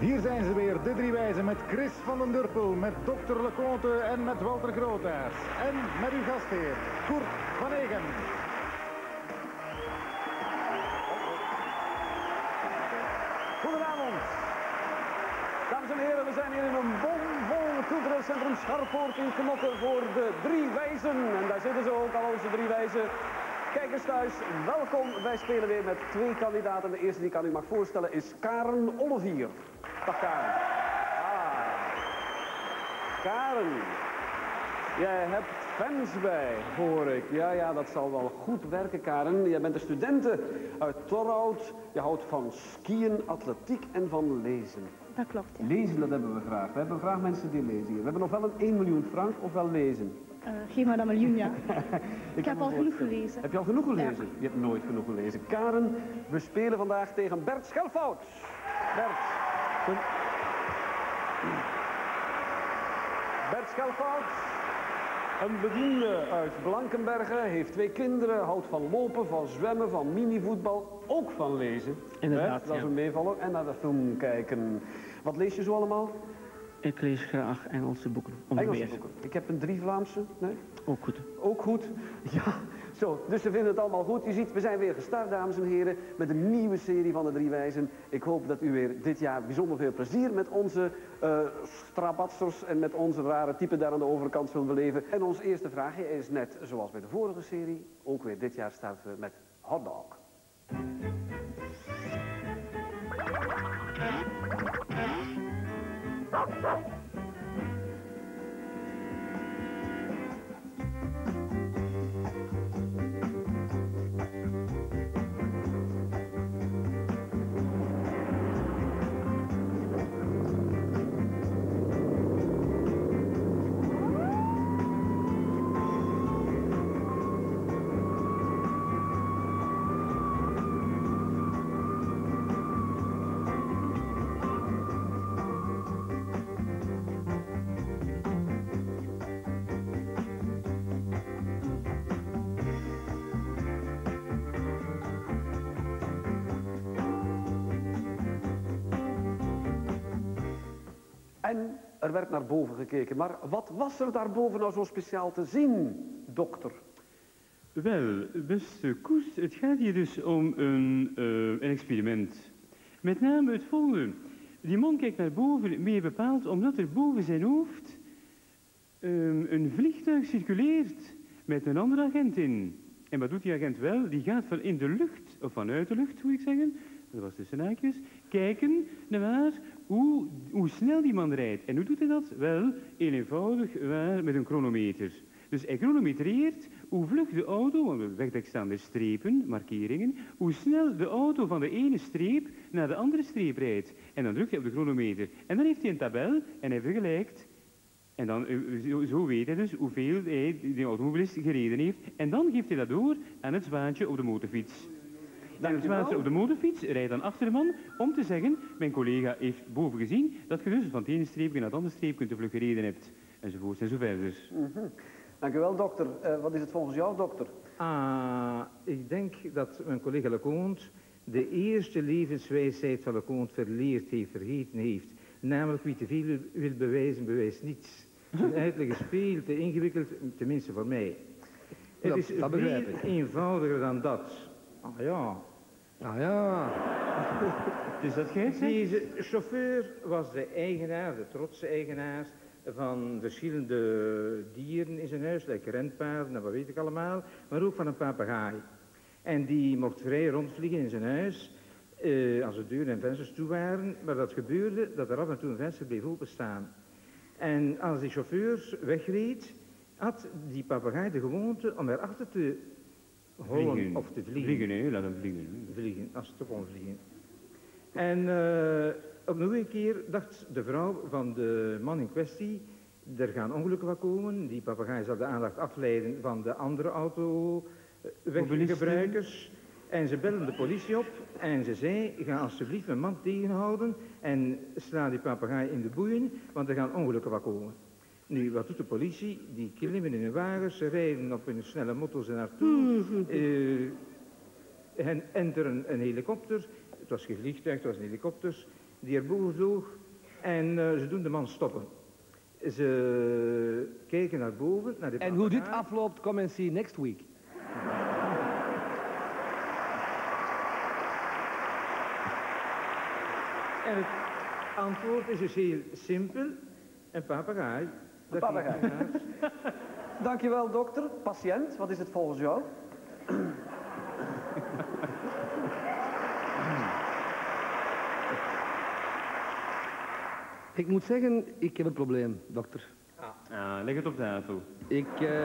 Hier zijn ze weer, de drie wijzen, met Chris van den Durpel, met Dr. Leconte en met Walter Groothuis. En met uw gastheer, Kurt van Egen. Goedenavond. Dames en heren, we zijn hier in een bomvol cultureel centrum Scharpoort in Knokke voor de drie wijzen. En daar zitten ze ook, al onze drie wijzen. Kijkers thuis, welkom. Wij spelen weer met twee kandidaten. De eerste die ik aan u mag voorstellen is Karen Olivier. Dag Karen. Karen, jij hebt fans bij, hoor ik. Ja, dat zal wel goed werken, Karen. Jij bent een studente uit Torhout. Je houdt van skiën, atletiek en van lezen. Dat klopt, ja. Lezen, dat hebben we graag. We hebben graag mensen die lezen hier. We hebben ofwel een 1 miljoen frank ofwel lezen. Geef maar dat miljoen, ja. Ik heb al genoeg gelezen. Heb je al genoeg gelezen? Ja. Je hebt nooit genoeg gelezen. Karen, we spelen vandaag tegen Bert Schelfout. Bert Schelfout, een bediende uit Blankenberge, heeft 2 kinderen, houdt van lopen, van zwemmen, van minivoetbal, ook van lezen. Inderdaad, dat is een meevaller. En naar de film kijken. Wat lees je zo allemaal? Ik lees graag Engelse boeken. Engelse boeken. Ik heb een 3 Vlaamse. Nee? Ook goed. Ook goed? Ja, zo. Dus ze vinden het allemaal goed. Je ziet, we zijn weer gestart, dames en heren, met een nieuwe serie van de drie wijzen. Ik hoop dat u weer dit jaar bijzonder veel plezier met onze strabatsers en met onze rare typen daar aan de overkant zult beleven. En ons eerste vraagje is net zoals bij de vorige serie, ook weer dit jaar starten we met hotdog. En er werd naar boven gekeken. Maar wat was er daarboven nou zo speciaal te zien, dokter? Wel, beste Koes, het gaat hier dus om een experiment. Met name het volgende. Die man kijkt naar boven, meer bepaald omdat er boven zijn hoofd een vliegtuig circuleert met een andere agent in. En wat doet die agent wel? Die gaat van in de lucht, of vanuit de lucht, moet ik zeggen, dat was tussen haakjes, kijken naar hoe snel die man rijdt. En hoe doet hij dat? Wel, heel eenvoudig, met een chronometer. Dus hij chronometreert hoe vlug de auto, want op de wegdek staan er strepen, markeringen, hoe snel de auto van de ene streep naar de andere streep rijdt. En dan drukt hij op de chronometer. En dan heeft hij een tabel en hij vergelijkt. En dan, zo weet hij dus hoeveel hij, die automobilist gereden heeft. En dan geeft hij dat door aan het zwaantje op de motorfiets. En het zwaantje op de motorfiets rijdt dan achter de man om te zeggen, mijn collega heeft boven gezien dat je dus van het ene streepje naar het andere streepje te vlug gereden hebt. Enzovoort en zo verder. Dank u wel, dokter. Wat is het volgens jou, dokter? Ik denk dat mijn collega Leconte de eerste levenswijsheid van Leconte verleerd heeft, vergeten heeft. Namelijk, wie te veel wil bewijzen, bewijst niets. Zijn uitleg is veel te ingewikkeld, tenminste voor mij. Het is veel eenvoudiger dan dat. Dus dat geeft Deze chauffeur was de eigenaar, de trotse eigenaar van verschillende dieren in zijn huis, like renpaarden en wat weet ik allemaal, maar ook van een papegaai. En die mocht vrij rondvliegen in zijn huis, als de deuren en vensters toe waren, maar dat gebeurde dat er af en toe een venster bleef openstaan. En als die chauffeur wegreed, had die papegaai de gewoonte om erachter te hollen of te vliegen. Vliegen, laat hem vliegen. Vliegen, als het toch kon vliegen. En op nog een keer dacht de vrouw van de man in kwestie, er gaan ongelukken wat komen. Die papegaai zal de aandacht afleiden van de andere autoweggebruikers. En ze bellen de politie op en ze zei, ga alsjeblieft mijn man tegenhouden en sla die papegaai in de boeien, want er gaan ongelukken wat komen. Nu, wat doet de politie? Die klimmen in hun wagens, ze rijden op hun snelle motto's er naartoe. En enteren een helikopter. Het was geen vliegtuig, het was een helikopter. die erboven vloog en ze doen de man stoppen. Ze kijken naar boven, naar de En hoe dit afloopt, come and see next week. En het antwoord is dus heel simpel. Een papegaai. Een papegaai. Dankjewel, dokter. Patiënt, wat is het volgens jou? Ik moet zeggen, ik heb een probleem, dokter. Leg het op tafel. Ik,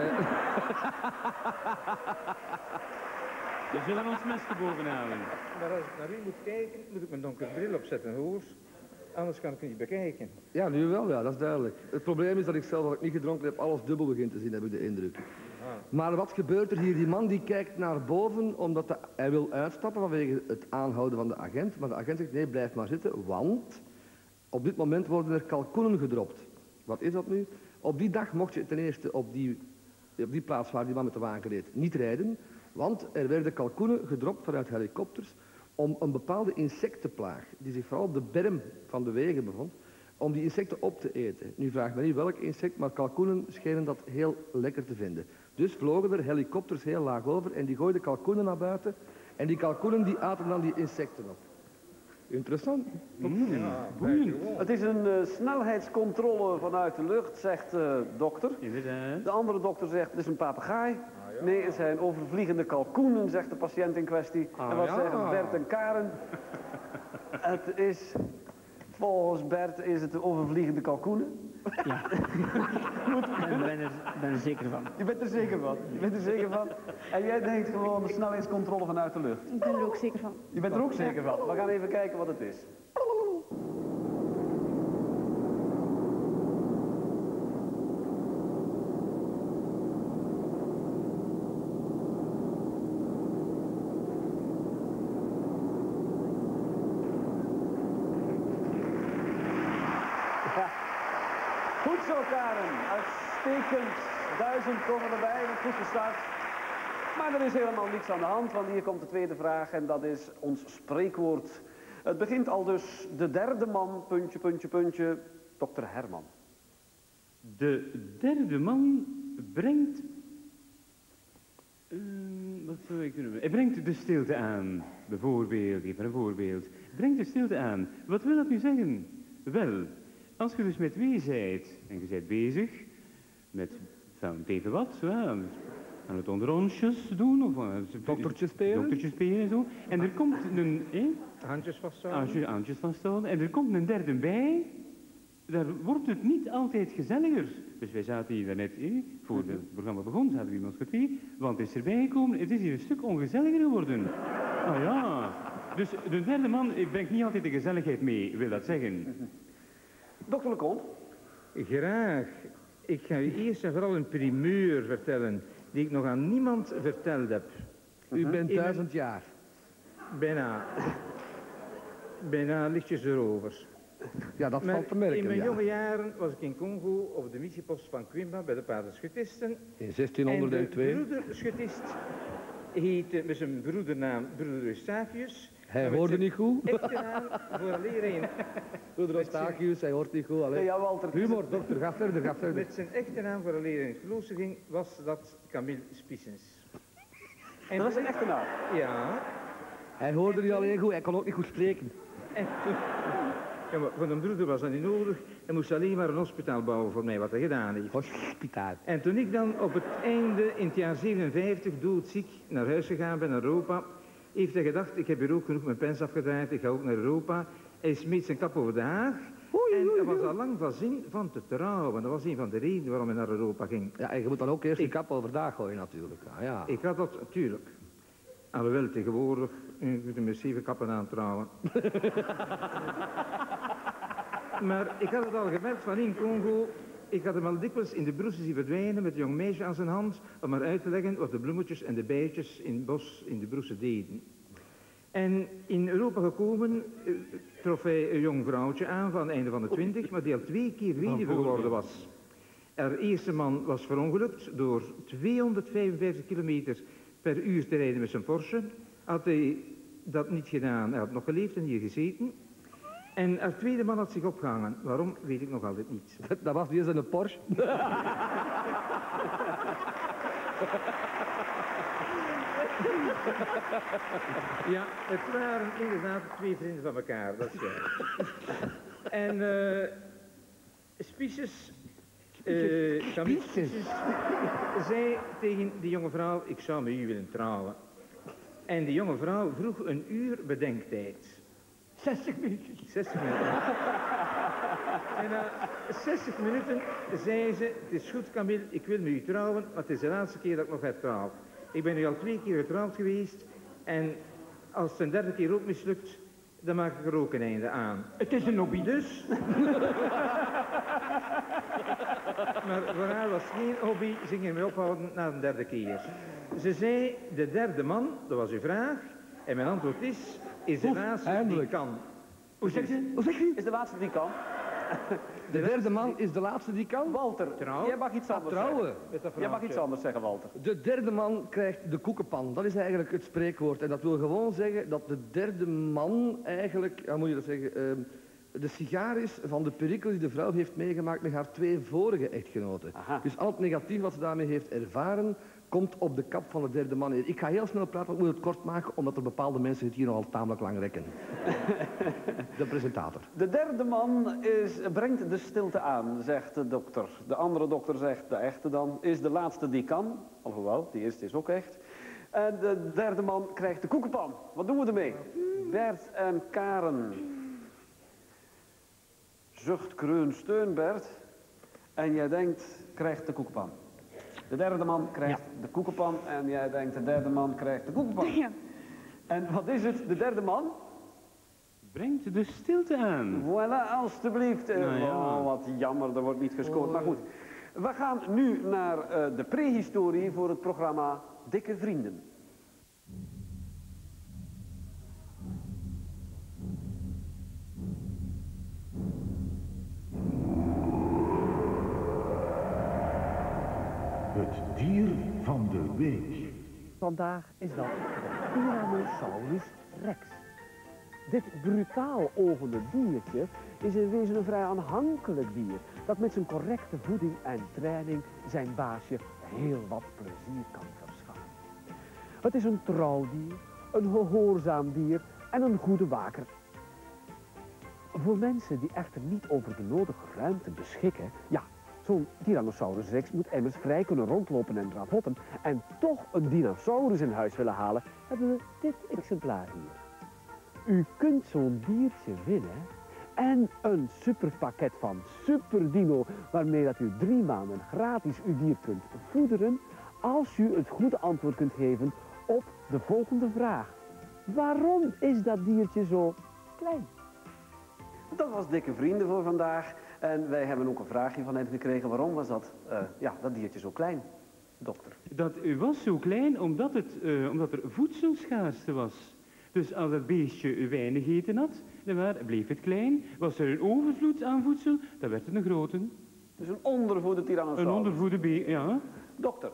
We zullen ons mesje bovenhalen. Maar als ik naar u moet kijken, moet ik mijn donkere bril opzetten, hoor. Anders kan ik het niet bekijken. Ja, nu wel, ja, dat is duidelijk. Het probleem is dat ik zelf, als ik niet gedronken heb, alles dubbel begin te zien, heb ik de indruk. Maar wat gebeurt er hier? Die man die kijkt naar boven omdat hij wil uitstappen vanwege het aanhouden van de agent. Maar de agent zegt, nee, blijf maar zitten, want op dit moment worden er kalkoenen gedropt. Wat is dat nu? Op die dag mocht je ten eerste op die plaats waar die man met de wagen reed niet rijden, want er werden kalkoenen gedropt vanuit helikopters om een bepaalde insectenplaag, die zich vooral op de berm van de wegen bevond, om die insecten op te eten. Nu vraagt men niet welk insect, maar kalkoenen schenen dat heel lekker te vinden. Dus vlogen er helikopters heel laag over en die gooiden kalkoenen naar buiten en die kalkoenen die aten dan die insecten op. Interessant. Ja, boeiend. Het is een snelheidscontrole vanuit de lucht, zegt de dokter. Inderdaad. De andere dokter zegt, het is een papegaai. Nee, het zijn overvliegende kalkoenen, zegt de patiënt in kwestie. En wat zeggen Bert en Karen? Het is, volgens Bert is het de overvliegende kalkoenen. Ja. Ik ben er zeker van. Je bent er zeker van. Je bent er zeker van. En jij denkt gewoon de snelheidscontrole vanuit de lucht. Ik ben er ook zeker van. Je bent er ook zeker van. We gaan even kijken wat het is. Ja. Goed zo, Karen. Uitstekend. 1000 komen erbij. Dat goed gestart. Maar er is helemaal niets aan de hand, want hier komt de tweede vraag en dat is ons spreekwoord. Het begint al dus de derde man, puntje, puntje, puntje, dokter Herman. De derde man brengt... wat zou ik kunnen... Hij brengt de stilte aan. Bijvoorbeeld, even een voorbeeld. Brengt de stilte aan. Wat wil dat nu zeggen? Wel, als je dus met wie zijt en je bent bezig met van even wat, zo, aan het onderrondjes doen of Doktertje spelen. Doktertje spelen en zo. En er komt een... handjes vasthouden. Handjes vasthouden. En er komt een derde bij. Daar wordt het niet altijd gezelliger. Dus wij zaten hier daarnet, voor het programma begon, zaten we hier met ons twee. Want het is erbij gekomen, het is hier een stuk ongezelliger geworden. Nou ja. Dus de derde man brengt niet altijd de gezelligheid mee, wil dat zeggen. Dokter Leconte. Graag. Ik ga u eerst en vooral een primeur vertellen, die ik nog aan niemand verteld heb. U bent 1000 jaar. Bijna lichtjes erover. Ja, dat Maar valt te merken, in mijn ja. jonge jaren was ik in Congo op de missiepost van Quimba bij de paardenschutisten. In En 1602. de broederschutist heette met zijn broedernaam broeder Eustachius. Hij En met hoorde zijn niet goed. echte naam vooraleer hij Broeder Eustachius, hij hoort niet goed. Allee. Ja, Walter. Humor, dokter, ga verder, ga verder. met zijn echte naam vooraleer hij in het klooster ging, was dat Camille Spiessens. En Dat is een echte naam. Ja. Hij hoorde niet alleen goed, hij kon ook niet goed spreken. En toen, ja, maar van een broeder was dat niet nodig. Hij moest alleen maar een hospitaal bouwen voor mij, wat hij gedaan heeft. Hospitaal. En toen ik dan op het einde, in het jaar 57, doodziek naar huis gegaan ben, naar Europa, heeft hij gedacht, ik heb hier ook genoeg mijn pens afgedraaid, ik ga ook naar Europa. Hij smeet zijn kap over de haag. En hij was al lang van zin van te trouwen. Dat was een van de redenen waarom hij naar Europa ging. Ja, en je moet dan ook eerst je kap overdag gooien natuurlijk. Ah, ja. Ik had dat, natuurlijk. Alhoewel tegenwoordig, je moet met 7 kappen aan trouwen. Maar ik had het al gemerkt van in Congo. Ik had hem al dikwijls in de broesen zien verdwijnen met een jong meisje aan zijn hand, om maar uit te leggen wat de bloemetjes en de bijtjes in het bos in de broesen deden. En in Europa gekomen trof hij een jong vrouwtje aan van het einde van de 20, maar die al 2 keer weduwe geworden was. Er eerste man was verongelukt door 255 kilometer per uur te rijden met zijn Porsche. Had hij dat niet gedaan, hij had nog geleefd en hier gezeten. En een tweede man had zich opgehangen. Waarom, weet ik nog altijd niet. Dat was niet eens een Porsche. Ja, het waren inderdaad 2 vrienden van elkaar, dat is waar. En Spices, Camille Spices zei tegen die jonge vrouw, ik zou met u willen trouwen. En die jonge vrouw vroeg een uur bedenktijd. 60 minuutjes. 60 minuten. En na 60 minuten zei ze, het is goed Camille, ik wil met u trouwen, maar het is de laatste keer dat ik nog heb getrouwd. Ik ben nu al 2 keer getrouwd geweest en als het een derde keer ook mislukt, dan maak ik er ook een einde aan. Het is een hobby. Dus... maar voor haar was geen hobby, ze ging me ophouden na de derde keer. Ze zei, de derde man, dat was uw vraag, en mijn antwoord is de laatste die kan. Hoe zegt u? Is de laatste die kan? De derde man is de laatste die kan. Walter, Trouw? jij mag iets anders Trouwen. zeggen. Jij mag iets anders zeggen, Walter. De derde man krijgt de koekenpan. Dat is eigenlijk het spreekwoord. En dat wil gewoon zeggen dat de derde man eigenlijk, ja, moet je dat zeggen, de sigaar is van de perikelen die de vrouw heeft meegemaakt met haar 2 vorige echtgenoten. Aha. Dus al het negatief wat ze daarmee heeft ervaren, komt op de kap van de derde man neer. Ik ga heel snel praten, want ik moet het kort maken, omdat er bepaalde mensen het hier nogal tamelijk lang rekken. De presentator. De derde man brengt de stilte aan, zegt de dokter. De andere dokter zegt, de echte dan, is de laatste die kan. Alhoewel, die eerste is ook echt. En de derde man krijgt de koekenpan. Wat doen we ermee? Bert en Karen. Zucht, kreun, steun, Bert. En jij denkt, krijgt de koekenpan. De derde man krijgt de koekenpan en jij denkt, de derde man krijgt de koekenpan. Ja. En wat is het, de derde man? Brengt de stilte aan. Voilà, alstublieft. Nou ja. Oh, wat jammer, er wordt niet gescoord. Maar goed, we gaan nu naar de prehistorie voor het programma Dikke Vrienden. Het dier van de week. Vandaag is dat Tyrannosaurus rex. Dit brutaal ogende diertje is in wezen een vrij aanhankelijk dier dat met zijn correcte voeding en training zijn baasje heel wat plezier kan verschaffen. Het is een trouwdier, een gehoorzaam dier en een goede waker. Voor mensen die echter niet over de nodige ruimte beschikken, ja, zo'n Tyrannosaurus rex moet immers vrij kunnen rondlopen en ravotten en toch een dinosaurus in huis willen halen, hebben we dit exemplaar hier. U kunt zo'n diertje winnen en een superpakket van Superdino, waarmee dat u 3 maanden gratis uw dier kunt voederen, als u het goede antwoord kunt geven op de volgende vraag. Waarom is dat diertje zo klein? Dat was Dikke Vrienden voor vandaag. En wij hebben ook een vraagje van hem gekregen. Waarom was dat diertje zo klein, dokter? Dat was zo klein omdat er voedselschaarste was. Dus als het beestje weinig eten had, dan bleef het klein. Was er een overvloed aan voedsel, dan werd het een grote. Dus een ondervoede Tyrannosaurus. Een ondervoede beest, ja. Dokter.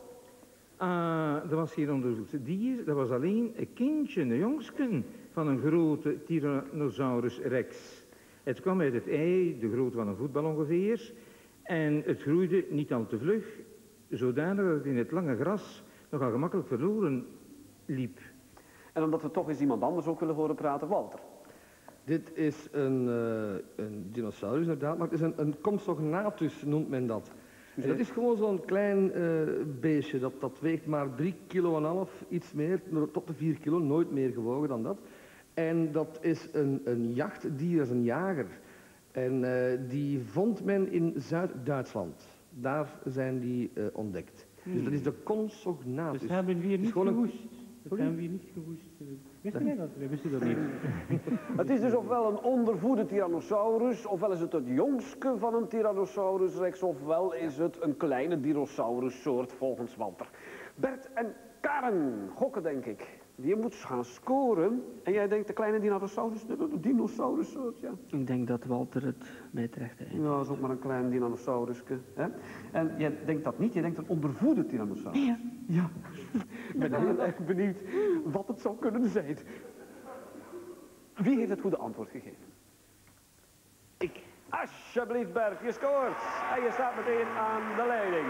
Dat was geen onderzoekse dier, dat was alleen een kindje, een jongsken van een grote Tyrannosaurus rex. Het kwam uit het ei, de grootte van een voetbal ongeveer, en het groeide niet al te vlug, zodanig dat het in het lange gras nogal gemakkelijk verloren liep. En omdat we toch eens iemand anders ook willen horen praten, Walter. Dit is een dinosaurus inderdaad, maar het is een Compsognathus noemt men dat. En dat is gewoon zo'n klein beestje, dat weegt maar 3,5 kilo, iets meer, tot de 4 kilo, nooit meer gewogen dan dat. En dat is een jachtdier, dat is een jager. En die vond men in Zuid-Duitsland. Daar zijn die ontdekt. Dus dat is de Compsognathus. Dus hebben we hier niet gewoon gewoest. Dat hebben we hier niet gewoest. Wist jij dat? We wisten dat niet. Het is dus ofwel een ondervoede Tyrannosaurus, ofwel is het het jongske van een Tyrannosaurus rex, ofwel is het een kleine dinosaurussoort volgens Walter. Bert en Karen gokken, denk ik. Die moet gaan scoren. En jij denkt de kleine dinosaurussoort, ja. Ik denk dat Walter het mij terecht heeft. Ja, dat is ook maar een klein dinosauruske. Hè? En jij denkt dat niet, jij denkt een ondervoede Tyrannosaurus. Ja. Ja. Ik ben heel erg benieuwd wat het zou kunnen zijn. Wie heeft het goede antwoord gegeven? Alsjeblieft Bert, je scoort. En je staat meteen aan de leiding.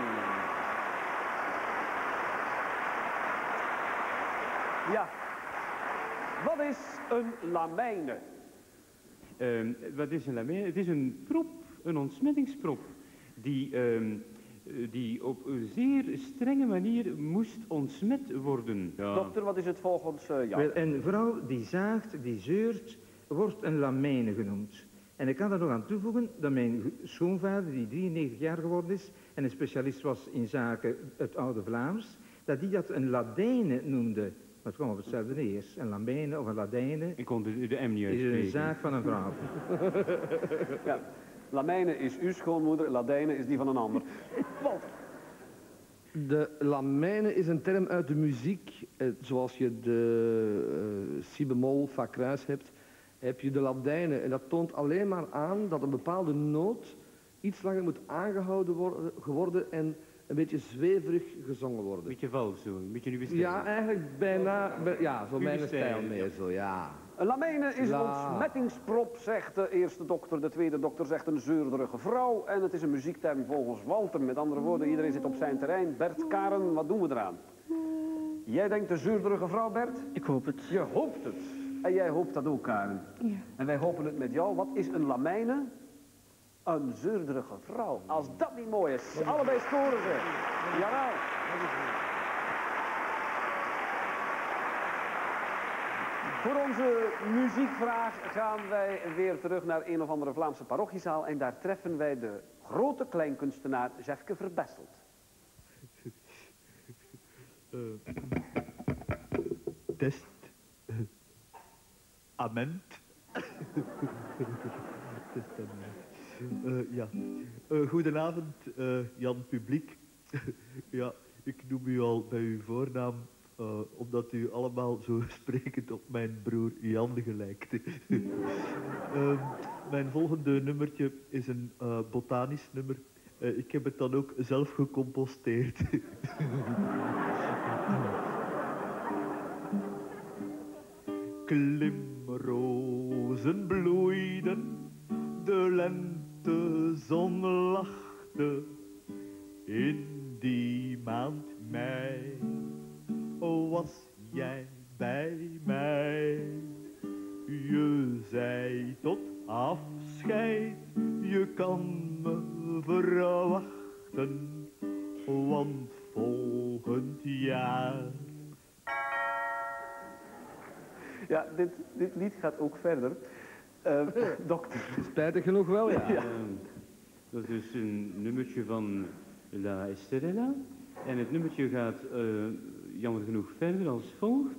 Ja. Wat is een lamijne? Wat is een lamijn? Het is een prop, een ontsmettingsprop, die op een zeer strenge manier moest ontsmet worden. Ja. Dokter, wat is het volgens jou? Wel, een vrouw die zaagt, die zeurt, wordt een lamijne genoemd. En ik kan daar nog aan toevoegen dat mijn schoonvader, die 93 jaar geworden is en een specialist was in zaken het oude Vlaams, dat die dat een ladijne noemde. Maar het kwam op hetzelfde neer. Een lamijne of een ladijne Ik kon de M niet is uitspreken. een zaak van een vrouw. Ja. Lamijne is uw schoonmoeder, ladijne is die van een ander. Walter. De lamijne is een term uit de muziek. Zoals je de si bemol, fa kruis hebt, heb je de ladijne. En dat toont alleen maar aan dat een bepaalde noot iets langer moet aangehouden worden en een beetje zweverig gezongen Een worden. beetje vals zo, een beetje uw stijl. Ja, eigenlijk bijna, ja, zo Uw mijn stijl, stijl meer zo, ja. Een lamijne is een La. ontsmettingsprop, zegt de eerste dokter. De tweede dokter zegt een zeurderige vrouw. En het is een muziekterm volgens Walter. Met andere woorden, iedereen zit op zijn terrein. Bert, Karen, wat doen we eraan? Jij denkt de zeurderige vrouw, Bert? Ik hoop het. Je hoopt het. En jij hoopt dat ook, Karen. Ja. En wij hopen het met jou. Wat is een lamijne? Een zeurderige vrouw. Als dat niet mooi is. Allebei scoren ze. Jawel. Voor onze muziekvraag gaan wij weer terug naar een of andere Vlaamse parochiezaal. En daar treffen wij de grote kleinkunstenaar Jefke Verbesselt. Test. Ament. Testament. Ja. Goedenavond, Jan Publiek. Ja, ik noem u al bij uw voornaam, omdat u allemaal zo sprekend op mijn broer Jan gelijkt. Mijn volgende nummertje is een botanisch nummer. Ik heb het dan ook zelf gecomposteerd. Klimrozen bloeiden, de lentezon lachte. In die maand mei, was jij bij mij. Je zei tot afscheid, je kan me verwachten, want volgend jaar. Ja, dit lied gaat ook verder. Dokter. Spijtig genoeg wel, ja. Ja. Dat is een nummertje van La Estrella. En het nummertje gaat jammer genoeg verder als volgt.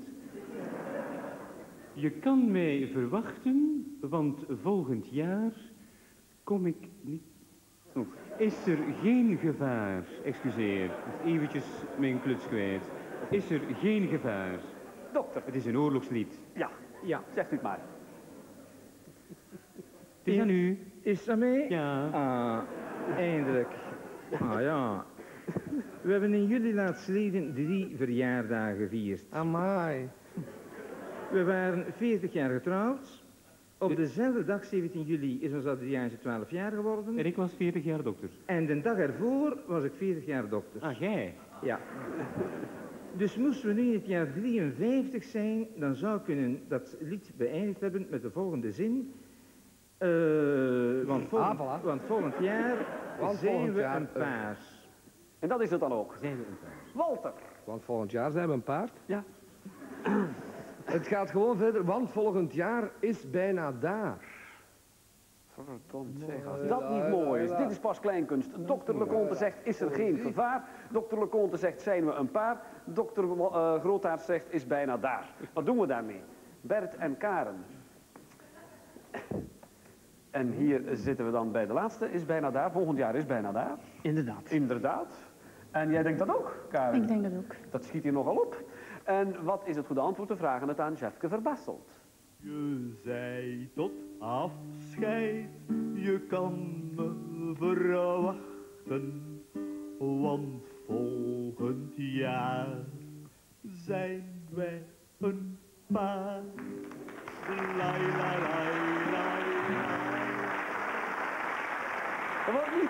Je kan mij verwachten, want volgend jaar kom ik niet... Oh, is er geen gevaar, excuseer, eventjes mijn kluts kwijt. Is er geen gevaar? Dokter. Het is een oorlogslied. Ja, Ja. zegt u het maar. Het is aan u. Is dat mee? Ja. Ah, eindelijk. Ah ja. We hebben in juli laatstleden 3 verjaardagen gevierd. Amai. We waren 40 jaar getrouwd. Op dezelfde dag, 17 juli, is ons Adriaantje 12 jaar geworden. En ik was 40 jaar dokter. En de dag ervoor was ik 40 jaar dokter. Ah, jij? Ja. Dus moesten we nu in het jaar 53 zijn, dan zou ik kunnen dat lied beëindigd hebben met de volgende zin. Want volgend jaar zijn we een paar. En dat is het dan ook. Zijn we een paar? Walter. Want volgend jaar zijn we een paard. Ja. Het gaat gewoon verder, want volgend jaar is bijna daar. Verdomd zeg, als dat niet mooi is. Dit is pas kleinkunst. Dokter Leconte zegt, is er geen gevaar. Dokter Leconte zegt, zijn we een paar. Dokter Grootaert zegt, is bijna daar. Wat doen we daarmee? Bert en Karen. En hier zitten we dan bij de laatste, is bijna daar. Volgend jaar is bijna daar. Inderdaad. Inderdaad. En jij denkt dat ook, Karen? Ik denk dat ook. Dat schiet hier nogal op. En wat is het goede antwoord? We vragen het aan Jefke Verbesselt. Je zei tot afscheid, je kan me verwachten, want volgend jaar zijn wij een paar. La la la la la.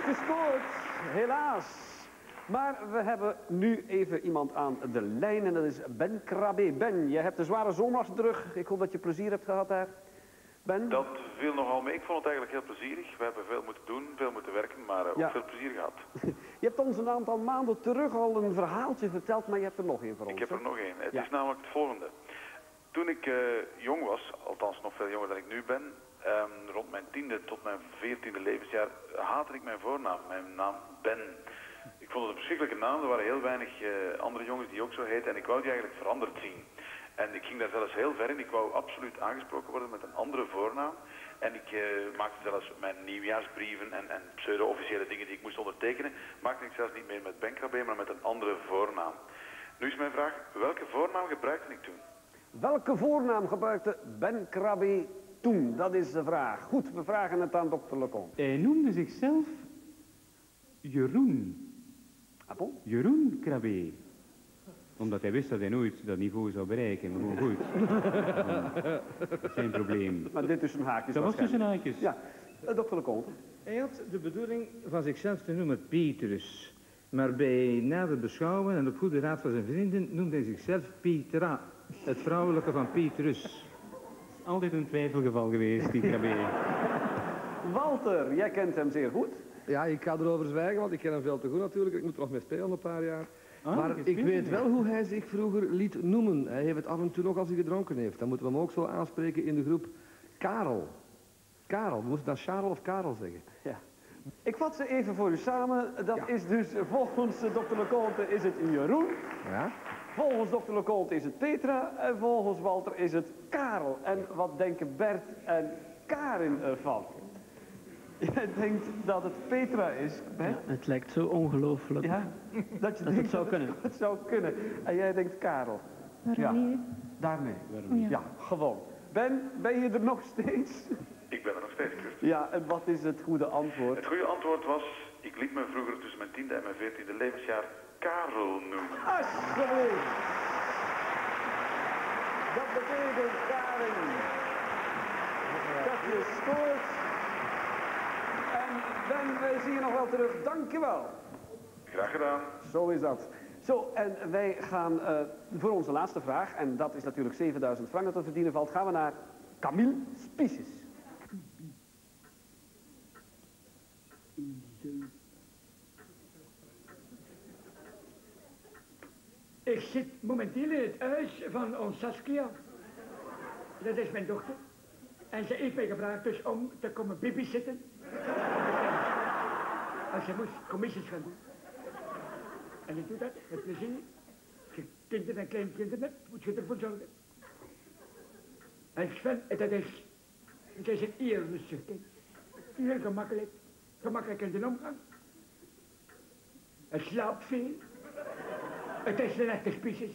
gescoord, helaas. Maar we hebben nu even iemand aan de lijn en dat is Ben Krabbe. Ben, je hebt de zware zomer achter de rug. Ik hoop dat je plezier hebt gehad daar. Ben? Dat viel nogal mee. Ik vond het eigenlijk heel plezierig. We hebben veel moeten doen, veel moeten werken, maar ook veel plezier gehad. Je hebt ons een aantal maanden terug al een verhaaltje verteld, maar je hebt er nog één voor ons. Ik heb er nog één. Het is namelijk het volgende. Toen ik jong was, althans nog veel jonger dan ik nu ben, rond mijn 10e tot mijn 14e levensjaar, haatte ik mijn voornaam, mijn naam Ben. Ik vond het een verschrikkelijke naam. Er waren heel weinig andere jongens die ook zo heten en ik wou die eigenlijk veranderd zien. En ik ging daar zelfs heel ver in. Ik wou absoluut aangesproken worden met een andere voornaam. En ik maakte zelfs mijn nieuwjaarsbrieven en pseudo-officiële dingen die ik moest ondertekenen, maakte ik zelfs niet meer met Ben Krabbe, maar met een andere voornaam. Nu is mijn vraag, welke voornaam gebruikte ik toen? Welke voornaam gebruikte Ben Krabbe toen? Dat is de vraag. Goed, we vragen het aan dokter Leconte. Hij noemde zichzelf Jeroen. Appel? Jeroen Krabbe. Omdat hij wist dat hij nooit dat niveau zou bereiken, maar goed. Geen probleem. Maar dit tussen haakjes. Dat was tussen haakjes. Ja, dokter Leconte. Hij had de bedoeling van zichzelf te noemen Petrus. Maar bij nader beschouwen en op goede raad van zijn vrienden noemde hij zichzelf Petra. Het vrouwelijke van Petrus. Altijd een twijfelgeval geweest, die Krabbe. Walter, jij kent hem zeer goed. Ja, ik ga erover zwijgen, want ik ken hem veel te goed natuurlijk. Ik moet er nog mee spelen een paar jaar. Maar ik weet mee. wel hoe hij zich vroeger liet noemen. Hij heeft het af en toe nog als hij gedronken heeft. Dan moeten we hem ook zo aanspreken in de groep. Karel. Karel, we moeten dan Charles of Karel zeggen. Ja. Ik vat ze even voor u samen. Dat is dus volgens dokter Leconte is het Jeroen. Ja. Volgens dokter Leconte is het Petra. En volgens Walter is het Karel. En wat denken Bert en Karin ervan? Jij denkt dat het Petra is, Bert? Ja, het lijkt zo ongelooflijk. Ja, dat je Dat denkt het zou kunnen. Het zou kunnen. En jij denkt Karel. Waarom niet? Daarmee. Ja. Ja, gewoon. Ben je er nog steeds? Ik ben er nog steeds, Kurt. Ja, en wat is het goede antwoord? Het goede antwoord was, ik liet me vroeger tussen mijn 10e en mijn 14e levensjaar Karel noemen. Alsjeblieft. Dat betekent, Karin, dat je scoort. En Ben, wij zien je nog wel terug. Dankjewel. Graag gedaan. Zo is dat. Zo, en wij gaan voor onze laatste vraag, en dat is natuurlijk 7000 frank dat te verdienen valt, gaan we naar Camille Spices. Ik zit momenteel in het huis van ons Saskia. Dat is mijn dochter. En ze heeft mij gevraagd dus om te komen babysitten. Als ze moest commissies gaan doen. En ik doe dat met plezier. Als je kinderen en kleinkinderen hebt, moet je ervoor zorgen. En Sven, dat is een eerlustig kind. Heel gemakkelijk. Gemakkelijk in de omgang. Hij slaapt veel. Het is een echte spiesjes.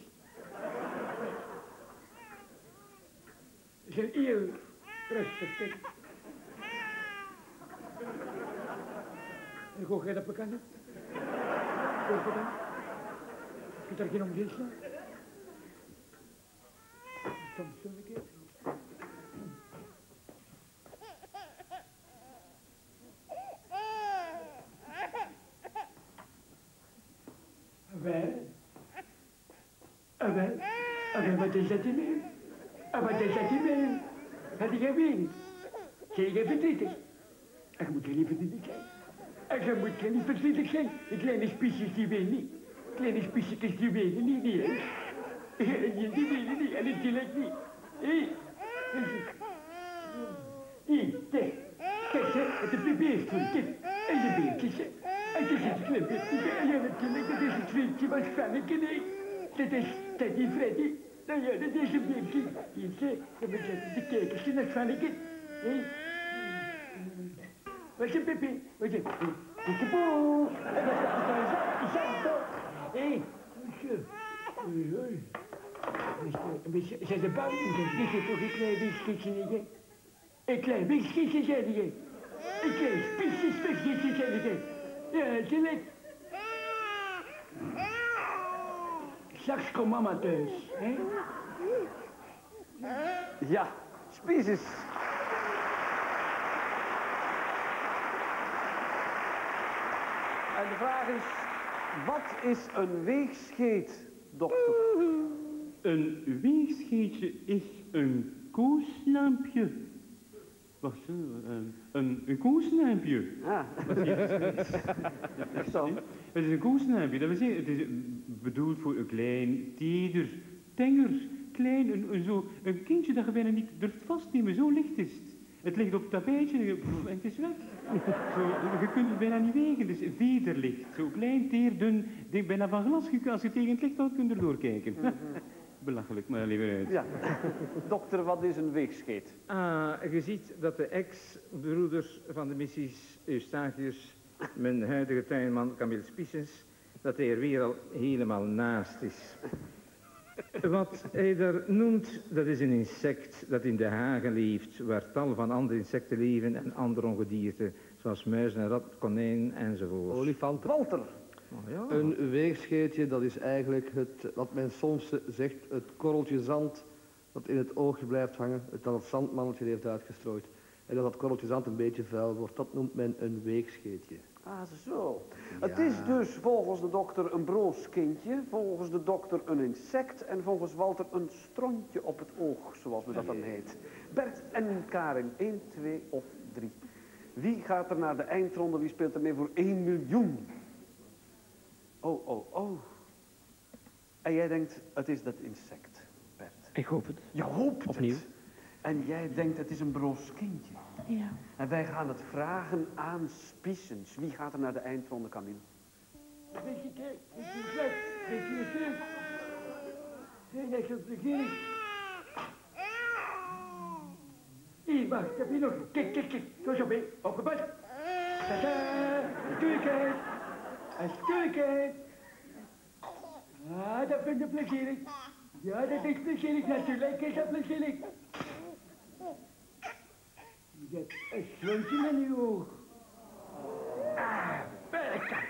Het is een heel rustig kind. En gewoon geen op elkaar niet. Hoor je dan? Je kunt er geen omzien slaan. Soms zo een keer. Wel, wat is dat nu? Wat is dat nu? Had je weet? Zijn je verdrietig? En je moet geen verdrietig zijn. En je moet geen verdrietig zijn. Die kleine spiesjes die weten niet. Kleine spiesjes die weten niet, niet hè? Die weten niet, en natuurlijk niet. Hé, kijk. Kijk, het is een beest voor je. En je beestjes, hè. En het is een klein beetje. En ja, natuurlijk, dat is het vriendje van Spanneke, nee. Dat is Teddy Freddy. Nou ja, dat is een beetje. Hier, zeg, dan moet je de kijkertje naar Spanneke. Hé. Wat is een pipi? Wat is een boel? En wat is dat toch? Hé, zijn ze bang? Dit is toch een klein beetje niet, hè? Een klein beetje zijn die, een klein spiesjes zijn die. Ja, natuurlijk. Straks komt mama thuis, hè? Ja, Spices. vraag is, wat is een weegscheet, dokter? Een weegscheetje is een kooslampje. Wacht, een kooslampje. Ah. Echt dan? Het is een kooslampje, dat wil zeggen, het is bedoeld voor een klein, teder, tenger, klein, een kindje dat je bijna niet durft vastnemen, zo licht is het. Het ligt op het tapijtje en het is weg. Zo, je kunt het bijna niet wegen, dus vederlicht. Zo klein, teer, dun, bijna van glas. Als je tegen het licht houdt, kun je erdoor kijken. Belachelijk, maar liever uit. Ja. Dokter, wat is een weegscheet? Je ziet dat de ex-broeders van de missies Eustachius, mijn huidige tuinman Camille Spiessens, dat hij er weer al helemaal naast is. Wat hij daar noemt, dat is een insect dat in de hagen leeft, waar tal van andere insecten leven en andere ongedierte, zoals muizen en rat, konijn enzovoort. Olifant. Walter. Oh, ja. Een weegscheetje, dat is eigenlijk wat men soms zegt, het korreltje zand dat in het oogje blijft hangen, dat het zandmannetje heeft uitgestrooid. En dat korreltje zand een beetje vuil wordt, dat noemt men een weegscheetje. Ah, zo. Ja. Het is dus volgens de dokter een broos kindje, volgens de dokter een insect en volgens Walter een strontje op het oog, zoals we dat dan heet. Bert en Karin, 1, 2 of 3. Wie gaat er naar de eindronde, wie speelt er mee voor 1 miljoen? Oh. En jij denkt, het is dat insect, Bert. Ik hoop het. Je hoopt Opnieuw. het. En jij denkt, het is een broos kindje. Ja. En wij gaan het vragen aan Spiessens. Wie gaat er naar de eindronde, Camille? Weet je, kijk, het is slecht. Weet je het is? Nee, dat is begin. Hier, wacht, ik heb hier nog. Kijk. Zo mee. Opgepast. Tada, keuken. Keuken. Ah, dat vind ik plezierig. Ja, dat is plezierig natuurlijk. Is dat plezierig? Je hebt een slontje in je oog. Werk.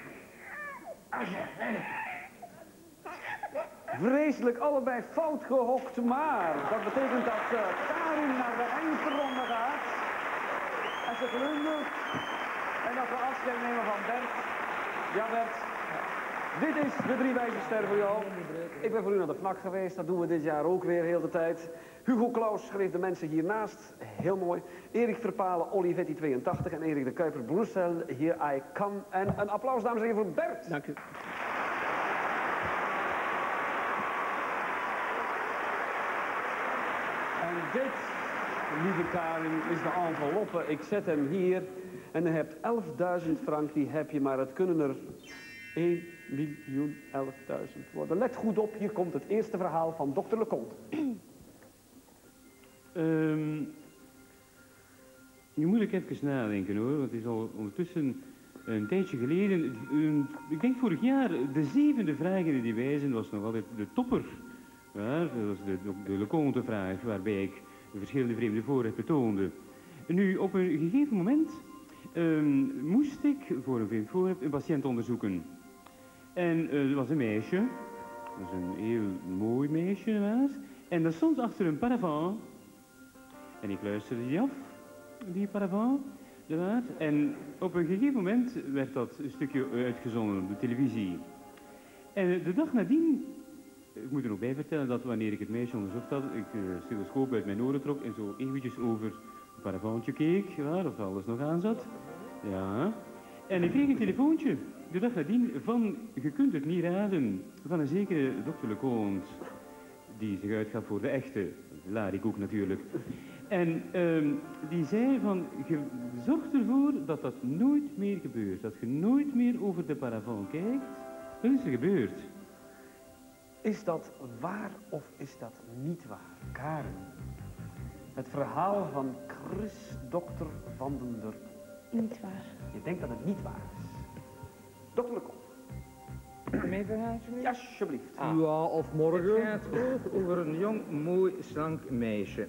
Vreselijk, allebei fout gehokt, maar dat betekent dat Karin naar de eindronde gaat. En ze glundert. En dat we afscheid nemen van Bert. Ja, Bert. Dit is de Driewijzenster voor jou. Ik ben voor u naar de FNAC geweest, dat doen we dit jaar ook weer heel de tijd. Hugo Claus schreef de mensen hiernaast, heel mooi. Erik Verpalen, Olivetti 82 en Erik de Kuiper, Brussel, Here I Come. En een applaus, dames en heren, voor Bert. Dank u. En dit, lieve Karin, is de enveloppe. Ik zet hem hier. En je hebt 11.000 frank, die heb je, maar het kunnen er 1.011.000 worden. Let goed op, hier komt het eerste verhaal van dokter Leconte. Nu moet ik even nadenken hoor, want het is al ondertussen een tijdje geleden. Ik denk vorig jaar, de 7e vraag in die wijzen was nog altijd de topper. Ja, dat was de Leconte vraag, waarbij ik de verschillende vreemde voorrechten toonde. Nu, op een gegeven moment moest ik voor een vreemd voorrecht een patiënt onderzoeken. En er was een meisje, dat was een heel mooi meisje helaas, en dat stond achter een paravent. En ik luisterde die af, die paravent, inderdaad. En op een gegeven moment werd dat een stukje uitgezonden op de televisie. En de dag nadien, ik moet er ook bij vertellen dat wanneer ik het meisje onderzocht had, ik de stethoscoop uit mijn oren trok en zo eventjes over het paraventje keek, ja, of alles nog aan zat. Ja. En ik kreeg een telefoontje, de dag nadien, van, je kunt het niet raden, van een zekere dokter Leconte, die zich uitgaf voor de echte, Larikoek natuurlijk. En die zei van, zorg ervoor dat dat nooit meer gebeurt, dat je nooit meer over de paravent kijkt. Wat is er gebeurd? Is dat waar of is dat niet waar, Karen? Het verhaal van Chris Dokter van den Durpel. Niet waar. Je denkt dat het niet waar is. Dokter Leconte. Mijn verhaaltje nu? Ja, alsjeblieft. Ja, of morgen. Het gaat ook over een jong, mooi, slank meisje.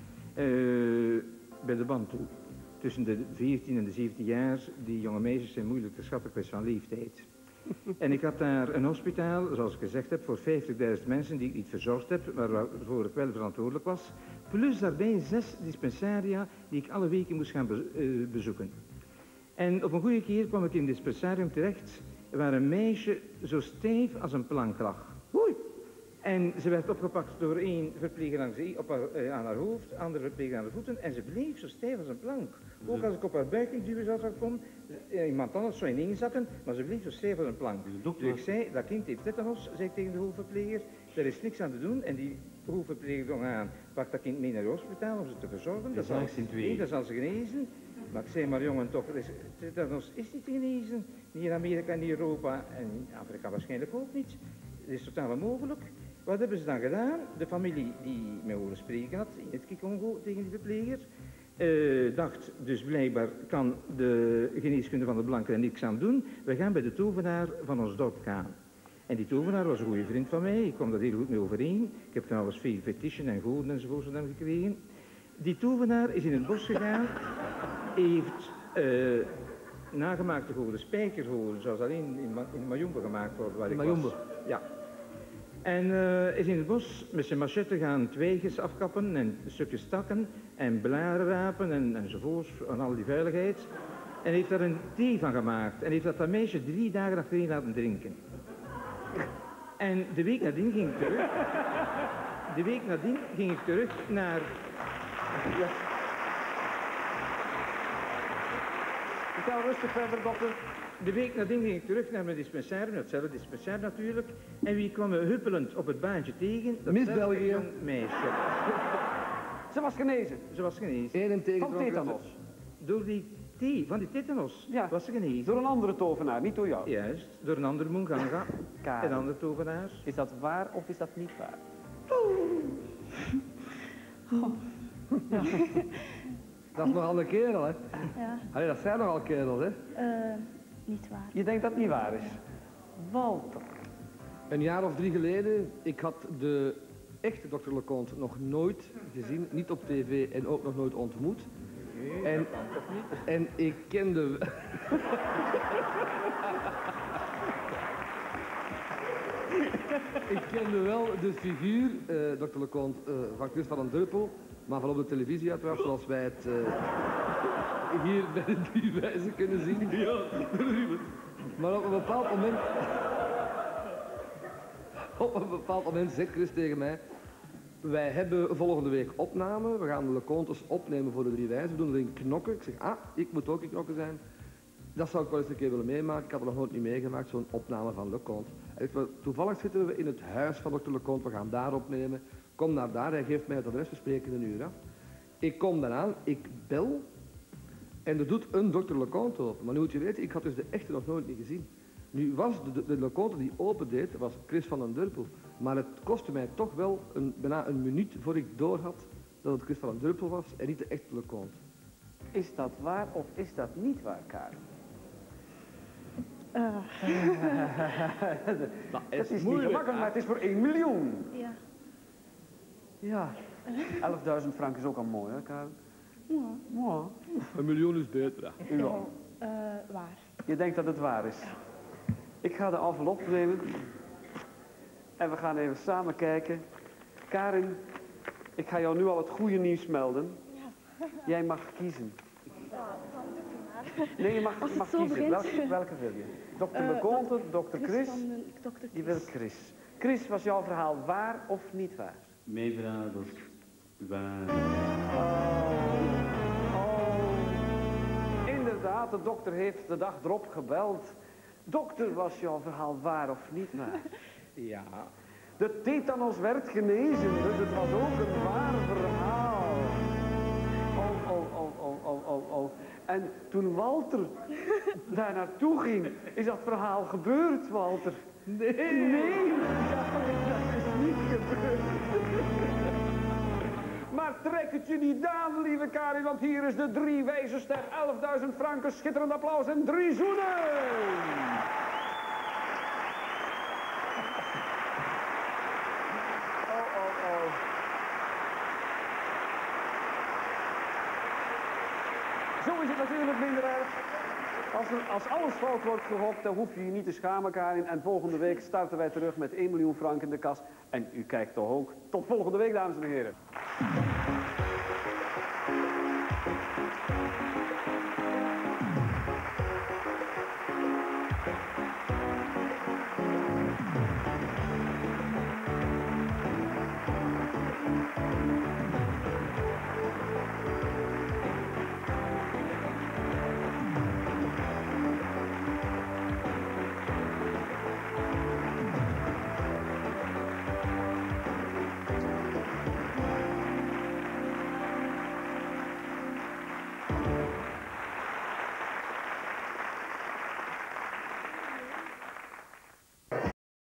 Bij de Bantu. Tussen de 14 en de 17 jaar. Die jonge meisjes zijn moeilijk te schatten qua van leeftijd. En ik had daar een hospitaal, zoals ik gezegd heb, voor 50.000 mensen die ik niet verzorgd heb, maar waarvoor ik wel verantwoordelijk was. Plus daarbij 6 dispensaria die ik alle weken moest gaan bezoeken. En op een goede keer kwam ik in een dispensarium terecht waar een meisje zo stijf als een plank lag. Oei! En ze werd opgepakt door één verpleger aan haar hoofd, andere verpleger aan de voeten, en ze bleef zo stijf als een plank. Ook als ik op haar buik liep duwen zoals dat kon, iemand anders zou ineenzakken, maar ze bleef zo stijf als een plank. Dus ik zei, dat kind heeft tetanus, zei ik tegen de hoofdverpleger, er is niks aan te doen. En die hoofdverpleger drong aan, pak dat kind mee naar het hospitaal om ze te verzorgen. Dat zal ze genezen. Maar ik zei, maar jongen, toch, tetanus is niet te genezen. Niet in Amerika, niet in Europa en in Afrika waarschijnlijk ook niet. Het is totaal onmogelijk. Wat hebben ze dan gedaan? De familie die mij horen spreken had in het Kikongo tegen die verpleger, dacht dus blijkbaar kan de geneeskunde van de blanken er niks aan doen. We gaan bij de tovenaar van ons dorp gaan. En die tovenaar was een goede vriend van mij, ik kwam daar heel goed mee overeen. Ik heb trouwens veel fetischen en goden enzovoort van hem gekregen. Die tovenaar is in het bos gegaan, heeft nagemaakte goden, spijkergoden, zoals alleen in Mayumbe gemaakt worden waar ik was. Ja. En is in het bos met zijn machette gaan twijgjes afkappen en stukjes takken en blaren rapen enzovoort en al die vuiligheid. En heeft daar een thee van gemaakt en heeft dat meisje 3 dagen achtereen laten drinken. En de week nadien ging ik terug. De week nadien ging ik terug naar... Ja. Vertel rustig verder, dokter. De week nadien ging ik terug naar mijn dispensaire, hetzelfde dispensaire natuurlijk. En wie kwam me huppelend op het baantje tegen? Miss België. Jong meisje. Ze was genezen. Ze was genezen. Eén en tegen van tetanus. Door die thee, van die tetanus, ja, was ze genezen. Door een andere tovenaar, niet door jou. Juist, door een andere Munganga. Een andere tovenaar. Is dat waar of is dat niet waar? Oh. Ja. Dat is nogal een kerel, hè? Ja. Allee, dat zijn nogal kerels, hè? Niet waar. Je denkt dat het niet waar is? Walter. Een jaar of 3 geleden, ik had de echte dokter Leconte nog nooit gezien, niet op tv en ook nog nooit ontmoet. Nee, dat kan toch niet? En ik kende... ik kende wel de figuur, dokter Leconte, van Chris van den Druppel, maar van op de televisie uiteraard, zoals wij het hier bij de 3 wijzen kunnen zien. Ja, maar op een bepaald moment... Op een bepaald moment zegt Chris tegen mij, wij hebben volgende week opname, we gaan de Lecontes opnemen voor de 3 wijzen, we doen er in Knokken. Ik zeg, ik moet ook in Knokken zijn. Dat zou ik wel eens een keer willen meemaken, ik had er nog nooit niet meegemaakt, zo'n opname van Leconte. En toevallig zitten we in het huis van dokter Leconte, we gaan daar opnemen. Kom naar daar, hij geeft mij het adres, we spreken een uur af. Ik kom daaraan, ik bel en er doet een dokter Leconte open. Maar nu moet je weten, ik had dus de echte nog nooit niet gezien. Nu was de Leconte die opendeed, was Chris van den Druppel. Maar het kostte mij toch wel bijna een minuut voor ik doorhad dat het Chris van den Druppel was en niet de echte Leconte. Is dat waar of is dat niet waar, Karen? Het is niet gemakkelijk, maar het is voor 1 miljoen. Ja. Ja. 11.000 frank is ook al mooi, hè, Karen? Ja. Ja. 1 miljoen is beter, hè? Ja. Waar. Je denkt dat het waar is. Ik ga de envelop nemen. En we gaan even samen kijken. Karin, ik ga jou nu al het goede nieuws melden. Ja. Jij mag kiezen. Ja, dan doe ik maar. Nee, je mag kiezen. Welke wil je? Dokter Leconte, dokter Chris? Dokter Chris. Je wil Chris. Chris, was jouw verhaal waar of niet waar? Mijn verhaal was waar. Inderdaad, de dokter heeft de dag erop gebeld. Dokter, was jouw verhaal waar of niet waar? Ja. De tetanus werd genezen, dus het was ook een waar verhaal. Oh. En toen Walter daar naartoe ging, is dat verhaal gebeurd, Walter? Nee, dat is niet gebeurd. Maar trek het je niet aan, lieve Karin, want hier is de 3 wijze ster, 11.000 franken, schitterend applaus en 3 zoenen. Oh. Zo is het natuurlijk minder erg. Als alles fout wordt gehopt, dan hoef je je niet te schamen, Karin. En volgende week starten wij terug met 1 miljoen frank in de kas. En u kijkt toch ook. Tot volgende week, dames en heren.